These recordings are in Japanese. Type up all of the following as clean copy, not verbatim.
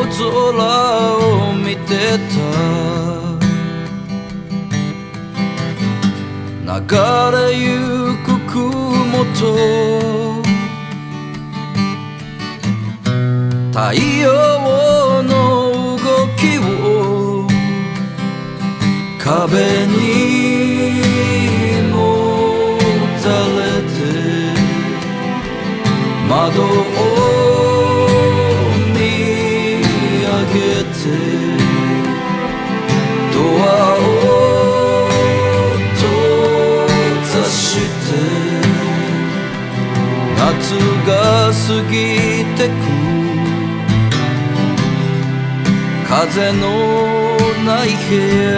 空を見てた。流れゆく雲と太陽の動きを壁にもたれて窓を見上げてドアを閉ざして夏が過ぎてく。風のない部屋、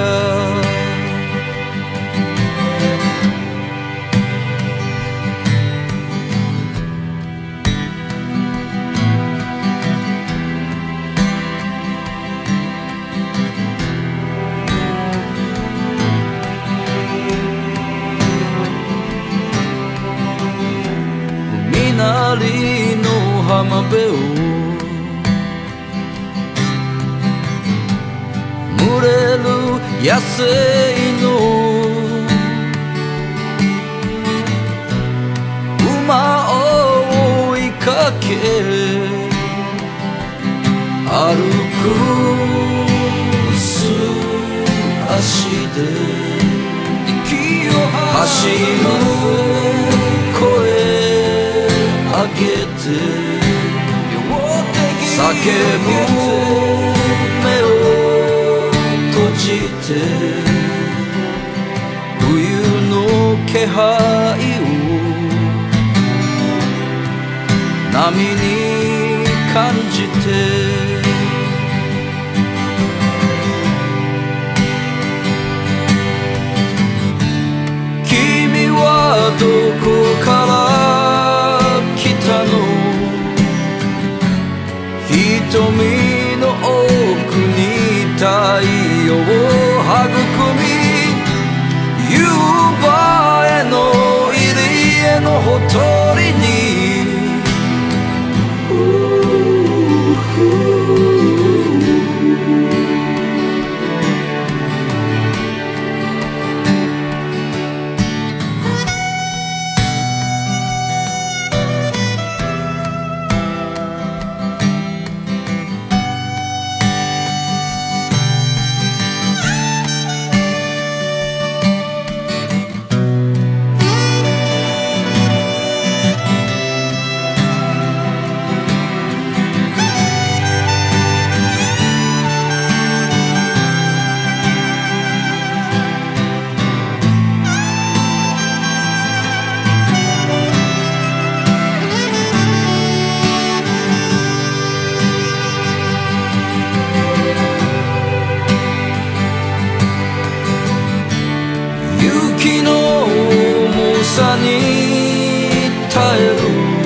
海なりの浜辺を群れる野生の馬を追いかけ歩く素足で息を走る声上げて叫ぶ目を閉じて冬の気配を波に感じて君はどこから来たの。瞳の奥に太陽を育み夕張の入り江のほとりに雪の重さに耐える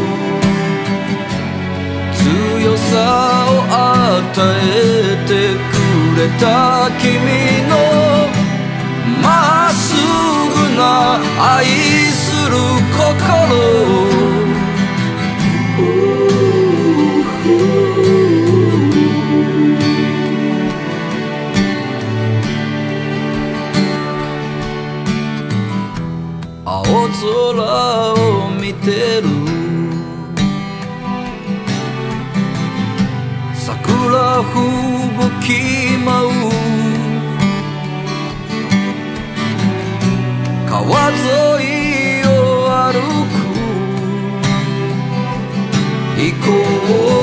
強さを与えてくれた君のまっすぐな愛する心青空を見てる桜吹雪舞う川沿いを歩く行こう